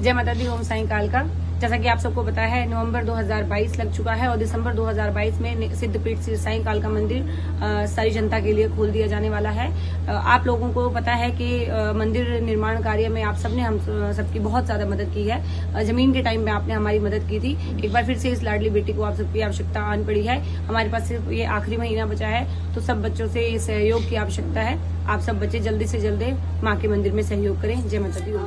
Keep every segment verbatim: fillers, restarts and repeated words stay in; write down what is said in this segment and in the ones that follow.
जय माता दी, ओम साईं काल का। जैसा कि आप सबको पता है, नवंबर दो हज़ार बाईस लग चुका है और दिसंबर दो हज़ार बाईस में सिद्धपीठ श्री साईं काल का मंदिर आ, सारी जनता के लिए खोल दिया जाने वाला है। आ, आप लोगों को पता है कि आ, मंदिर निर्माण कार्य में आप सबने हम सबकी बहुत ज्यादा मदद की है। आ, जमीन के टाइम में आपने हमारी मदद की थी। एक बार फिर से इस लाडली बेटी को आप सबकी आवश्यकता आन पड़ी है। हमारे पास सिर्फ ये आखिरी महीना बचा है, तो सब बच्चों से सहयोग की आवश्यकता है। आप सब बच्चे जल्दी से जल्दी माँ के मंदिर में सहयोग करें। जय माता दी।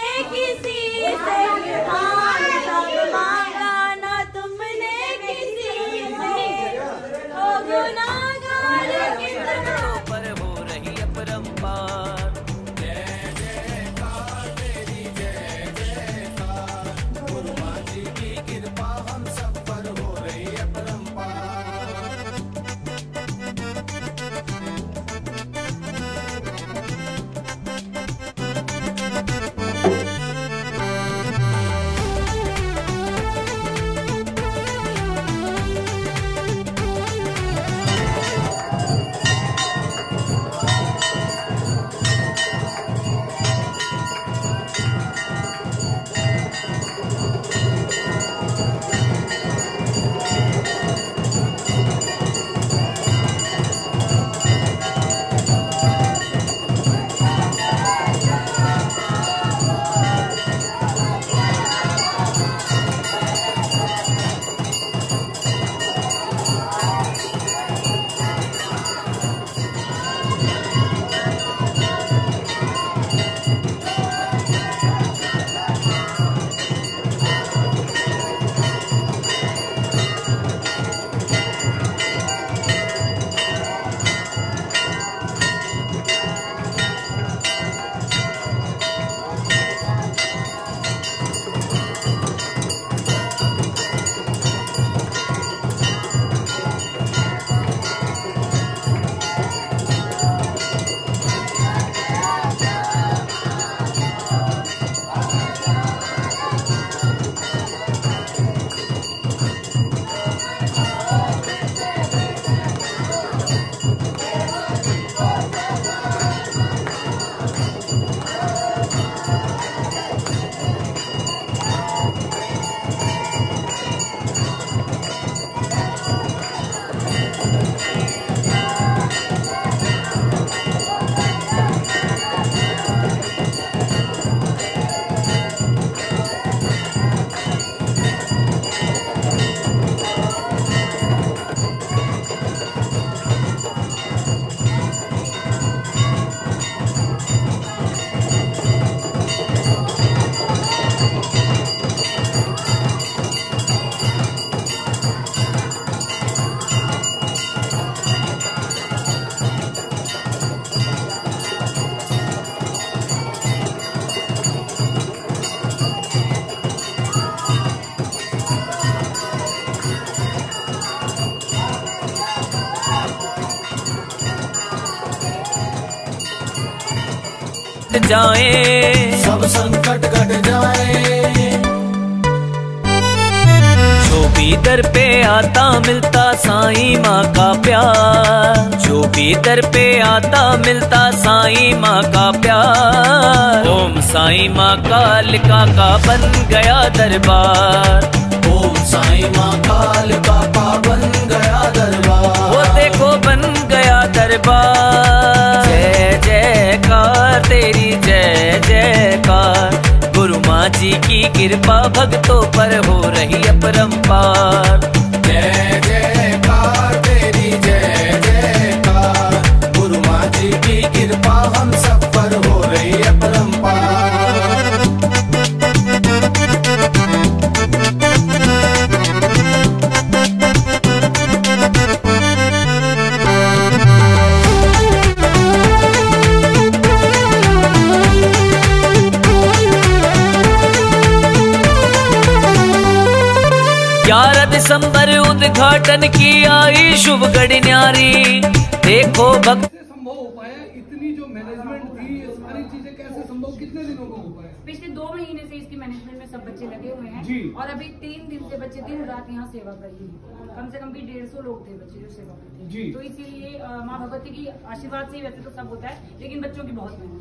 जाए सब संकट कट जाए, जो भी दर पे आता मिलता साईं माँ का प्यार, जो भी दर पे आता मिलता साईं माँ का प्यार। ओम साईं माँ कालिका का बन गया दरबार, ओम साईं माँ कालिका का बन गया दरबार। वो देखो बन गया दरबार। जय जयकार तेरी जय जयकार, गुरु माँ जी की कृपा भक्तों पर हो रही अपरंपार। जय जयकार तेरी जय जयकार, गुरु माँ जी की कृपा हम सब पर हो रही है परंपार। ग्यारह दिसंबर उद्घाटन की आई शुभ घड़ी न्यारी, देखो भक्त संभव हो पाया। इतनी जो मैनेजमेंट थी, ये सारी चीजें कैसे संभव, कितने दिनों को हो पाया? पिछले दो महीने से इसकी मैनेजमेंट में सब बच्चे लगे हुए हैं जी। और अभी तीन दिन से बच्चे दिन रात यहाँ सेवा कर रही है। कम से कम भी डेढ़ सौ लोग थे बच्चे जो सेवा करते हैं। जी। तो इसीलिए अ, माँ भगवती की आशीर्वाद से ही वैसे तो सब होता है, लेकिन बच्चों की बहुत मेहनत है।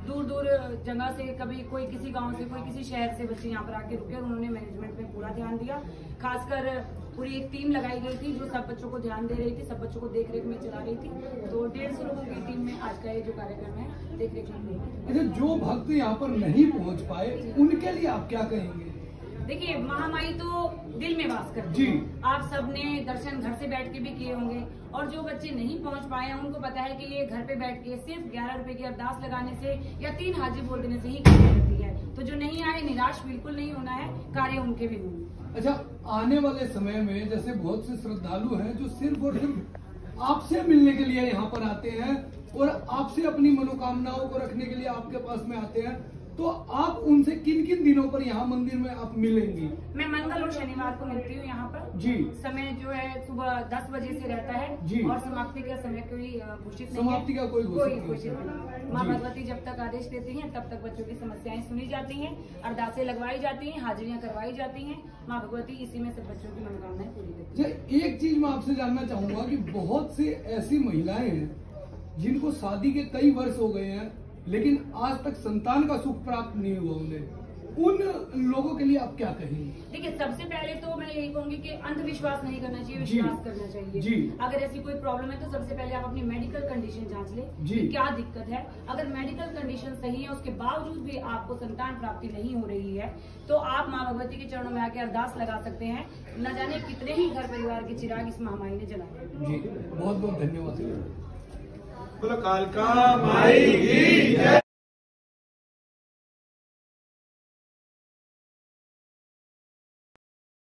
दूर दूर जगह से, कभी कोई किसी गांव से, कोई किसी शहर से बच्चे यहाँ पर आके रुके और उन्होंने मैनेजमेंट में पूरा ध्यान दिया। खासकर पूरी एक टीम लगाई गई थी जो सब बच्चों को ध्यान दे रही थी, सब बच्चों को देख रेख में चला रही थी। तो डेढ़ सौ लोगों की टीम में आज का ये जो कार्यक्रम है देख रेख में। अच्छा, जो भक्त यहाँ पर नहीं पहुँच पाए उनके लिए आप क्या कहेंगे? देखिए, महामाई तो दिल में वास करती है। आप सबने दर्शन घर से बैठ के भी किए होंगे, और जो बच्चे नहीं पहुंच पाए हैं उनको पता है कि ये घर पे बैठ के सिर्फ ग्यारह रुपए की अरदास लगाने से या तीन हाजी बोल देने से ही कार्य करती है। तो जो नहीं आए, निराश बिल्कुल नहीं होना है, कार्य उनके भी होंगे। अच्छा, आने वाले समय में जैसे बहुत से श्रद्धालु हैं जो सिर्फ और सिर्फ आपसे मिलने के लिए यहाँ पर आते हैं और आपसे अपनी मनोकामनाओं को रखने के लिए आपके पास में आते हैं, तो आप उनसे किन किन दिनों पर यहाँ मंदिर में आप मिलेंगी? मैं मंगल और शनिवार को मिलती हूँ यहाँ पर जी। समय जो है सुबह दस बजे से रहता है जी। और समाप्ति का समय कोई घोषित नहीं है। समाप्ति का कोई कोई घोषित घोषित नहीं। माँ भगवती जब तक आदेश देती हैं तब तक बच्चों की समस्याएं सुनी जाती हैं, अरदासें लगवाई जाती हैं, हाजिरियां करवाई जाती हैं। माँ भगवती इसी में सब बच्चों की मनोकामनाएं पूरी करती हैं। एक चीज मैं आपसे जानना चाहूंगा कि बहुत से ऐसी महिलाएं हैं जिनको शादी के कई वर्ष हो गए हैं लेकिन आज तक संतान का सुख प्राप्त नहीं हुआ उन्हें, उन लोगों के लिए आप क्या कहेंगे? देखिए, सबसे पहले तो मैं यही कहूंगी कि अंधविश्वास नहीं करना चाहिए, विश्वास करना चाहिए। जी। अगर ऐसी कोई प्रॉब्लम है तो सबसे पहले आप अपनी मेडिकल कंडीशन जांच लें जी। कि क्या दिक्कत है। अगर मेडिकल कंडीशन सही है, उसके बावजूद भी आपको संतान प्राप्ति नहीं हो रही है, तो आप माँ भगवती के चरणों में आके अरदास लगा सकते हैं। न जाने कितने ही घर परिवार के चिराग इस महामाई ने जलाए। जी, बहुत बहुत धन्यवाद। बोलो कालका माई की जय।